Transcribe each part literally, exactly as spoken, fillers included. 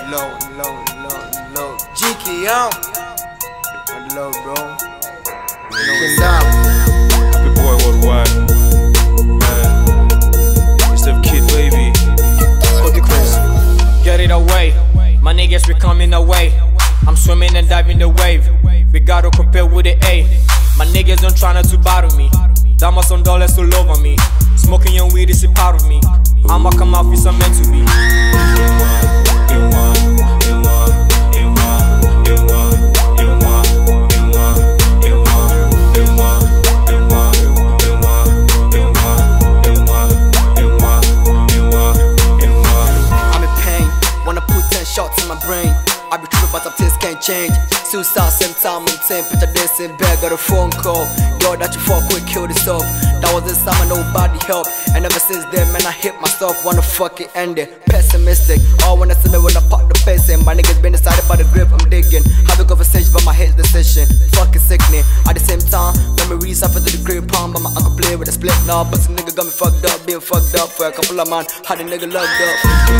low, low, low, low. G K out. Low, bro. You know what's up? Happy boy worldwide. Man. It's the kid, baby. Okay, Chris. Get it away. My niggas, we coming away. I'm swimming and diving the wave. We gotta compare with the A. My niggas don't try not to battle me. Diamonds on dollars all over me. Smoking your weed is a part of me. I'ma come out with some meant to be. I'm in pain, wanna put ten shots in my brain. I be tripping but some things can't change. Suicide same time I'm saying, picture this in bed, got a phone call. Yo, that you fuck with, kill yourself. That was the summer, nobody helped. And ever since then, man, I hit myself, wanna fuck it end it. Pessimistic, all wanna see me when I pop the face in. My niggas been decided by the grip I'm digging. Have a conversation about my head's decision. Fucking sickening. At the same time, memories suffer to the grip palm. But my uncle play with a split now. But some nigga got me fucked up, being fucked up for a couple of months. Had a nigga locked up.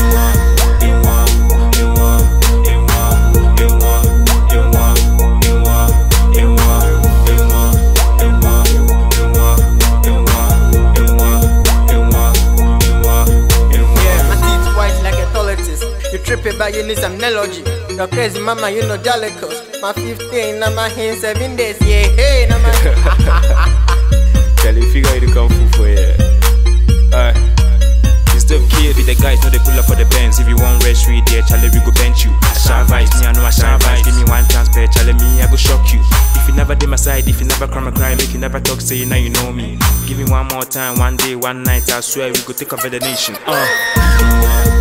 Tripping but you need some analogy. You're crazy mama, you know Jalicos. My fifteen, now my hand seven days. Yeah, hey, now my Tell you figure you to come fool for ya. Uh, it's the kid with the guys, know they pull up for the Benz. If you want rest read there, Charlie, we go bench you. I shall vibes, me I know I shall vibes. Give me one chance, pay Charlie, me I go shock you. If you never did my side, if you never cry my cry, make you never talk, say now you know me. Give me one more time, one day, one night, I swear we go take over the nation. Uh.